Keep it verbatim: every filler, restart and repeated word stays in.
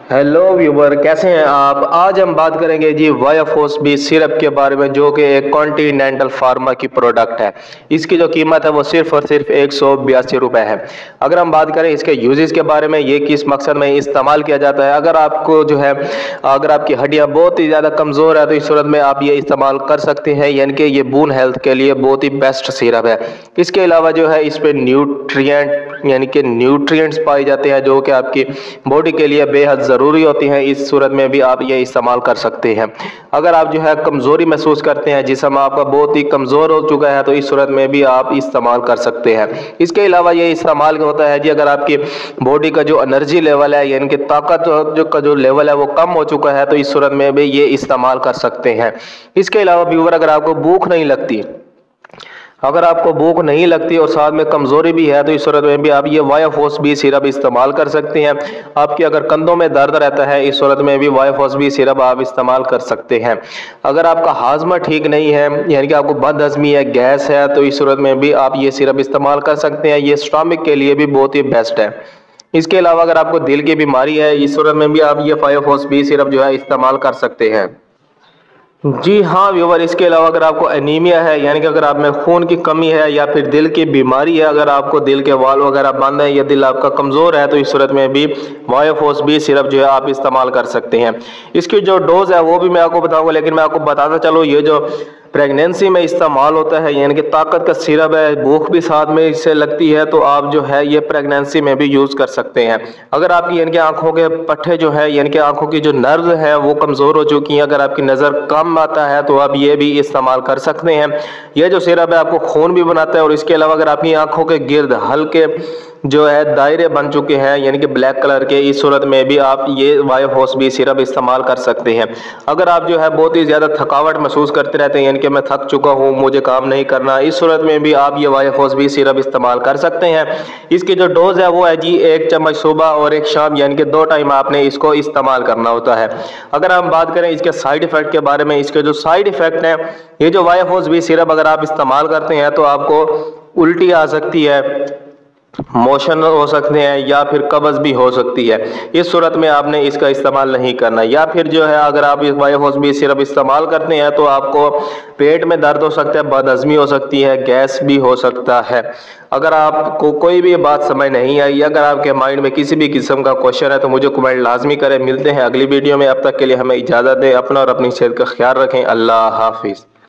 Hello viewer, कैसे हैं आप। आज हम बात करेंगे जी वायाफोस बी सिरप के बारे में, जो कि एक कॉन्टिनेंटल फार्मा की प्रोडक्ट है। इसकी जो कीमत है वो सिर्फ और सिर्फ एक सौ बयासी रुपये है। अगर हम बात करें इसके यूजेस के बारे में, ये किस मकसद में इस्तेमाल किया जाता है, अगर आपको जो है अगर आपकी हड्डियाँ बहुत ही ज़्यादा कमज़ोर है तो इस सूरत में आप ये इस्तेमाल कर सकते हैं, यानी कि ये बोन हेल्थ के लिए बहुत ही बेस्ट सिरप है। इसके अलावा जो है इस पर न्यूट्रिएंट यानी कि न्यूट्रिएंट्स पाए जाते हैं, जो कि आपकी बॉडी के लिए बेहद ज़रूरी होती हैं। इस सूरत में भी आप ये इस्तेमाल कर सकते हैं। अगर आप जो है कमज़ोरी महसूस करते हैं, जिस्म आपका बहुत ही कमज़ोर हो चुका है, तो इस सूरत में भी आप इस्तेमाल कर सकते हैं। इसके अलावा ये इस्तेमाल होता है जी अगर आपकी बॉडी का जो एनर्जी लेवल है, यानी कि ताकत जो का जो लेवल है वो कम हो चुका है, तो इस सूरत में भी ये इस्तेमाल कर सकते हैं। इसके अलावा व्यूअर, अगर आपको भूख नहीं लगती अगर आपको भूख नहीं लगती और साथ में कमज़ोरी भी है, तो इस सूरत में भी आप ये वायाफोस बी सिरप इस्तेमाल कर सकते हैं। आपके अगर कंधों में दर्द रहता है, इस सूरत में भी वायाफोस बी सिरप आप इस्तेमाल कर सकते हैं। अगर आपका हाजमा ठीक नहीं है, यानी कि आपको बदहजमी है, गैस है, तो इस सूरत में भी आप ये सिरप इस्तेमाल कर सकते हैं। ये स्टमक के लिए भी बहुत ही बेस्ट है। इसके अलावा अगर आपको दिल की बीमारी है, इस सूरत में भी आप ये वायाफोस बी सिरप जो है इस्तेमाल कर सकते हैं। जी हाँ व्यूवर, इसके अलावा अगर आपको एनीमिया है, यानी कि अगर आप में खून की कमी है या फिर दिल की बीमारी है, अगर आपको दिल के वाल वगैरह बंद है या दिल आपका कमज़ोर है, तो इस सूरत में भी वायाफोस बी सिरप जो है आप इस्तेमाल कर सकते हैं। इसकी जो डोज है वो भी मैं आपको बताऊंगा, लेकिन मैं आपको बताता चलो ये जो प्रेगनेंसी में इस्तेमाल होता है, यानी कि ताकत का सिरप है, भूख भी साथ में इससे लगती है, तो आप जो है ये प्रेगनेंसी में भी यूज़ कर सकते हैं। अगर आपकी यानी कि आंखों के पट्टे जो है, यानी कि आंखों की जो नर्व है वो कमज़ोर हो चुकी हैं, अगर आपकी नज़र कम आता है, तो आप ये भी इस्तेमाल कर सकते हैं। यह जो सिरप है आपको खून भी बनाता है, और इसके अलावा अगर आपकी आंखों के गिर्द हल्के जो है दायरे बन चुके हैं, यानी कि ब्लैक कलर के, इस सूरत में भी आप ये वायाफोस बी सिरप इस्तेमाल कर सकते हैं। अगर आप जो है बहुत ही ज़्यादा थकावट महसूस करते रहते हैं, यानी कि मैं थक चुका हूँ, मुझे काम नहीं करना, इस सूरत में भी आप ये वायाफोस बी सिरप इस्तेमाल कर सकते हैं। इसकी जो डोज है वो है जी एक चम्मच सुबह और एक शाम, यानी कि दो टाइम आपने इसको इस्तेमाल करना होता है। अगर हम बात करें इसके साइड इफ़ेक्ट के बारे में, इसके जो साइड इफ़ेक्ट हैं, ये जो वायाफोस बी सिरप अगर आप इस्तेमाल करते हैं तो आपको उल्टी आ सकती है, मोशन हो सकते हैं, या फिर कब्ज भी हो सकती है। इस सूरत में आपने इसका इस्तेमाल नहीं करना। या फिर जो है अगर आप इस वायाफोस बी सिरप इस्तेमाल करते हैं तो आपको पेट में दर्द हो सकता है, बदहजमी हो सकती है, गैस भी हो सकता है। अगर आपको कोई भी बात समझ नहीं आई, अगर आपके माइंड में किसी भी किस्म का क्वेश्चन है, तो मुझे कमेंट लाजमी करें। मिलते हैं अगली वीडियो में, अब तक के लिए हमें इजाज़त दें। अपना और अपनी सेहत का ख्याल रखें। अल्लाह हाफिज़।